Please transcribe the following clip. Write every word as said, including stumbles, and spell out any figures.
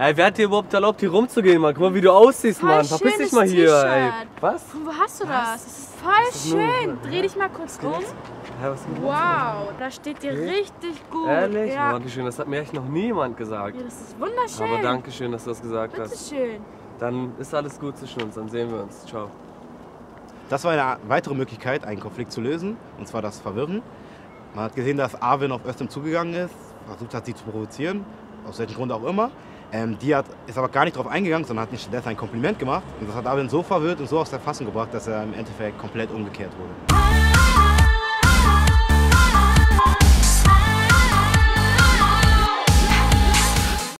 Ey, wer hat dir überhaupt erlaubt, hier rumzugehen, Mann? Guck mal, wie du aussiehst, Voll Mann. Verpiss dich mal hier, ey. Was? Wo hast du das? Das ist voll ist nur- schön. Dreh dich mal kurz um. Ja, was ist denn los? Wow, da steht dir Okay. richtig gut. Ehrlich? Ja. Dankeschön, das hat mir echt noch niemand gesagt. Ja, das ist wunderschön. Aber danke schön, dass du das gesagt hast. Bitteschön. Dann ist alles gut zwischen uns, dann sehen wir uns. Ciao. Das war eine weitere Möglichkeit, einen Konflikt zu lösen, und zwar das Verwirren. Man hat gesehen, dass Arvin auf Özlem zugegangen ist, versucht hat, sie zu provozieren, aus welchem Grund auch immer. Ähm, die hat, ist aber gar nicht darauf eingegangen, sondern hat ihm stattdessen ein Kompliment gemacht. Und das hat Arvin so verwirrt und so aus der Fassung gebracht, dass er im Endeffekt komplett umgekehrt wurde.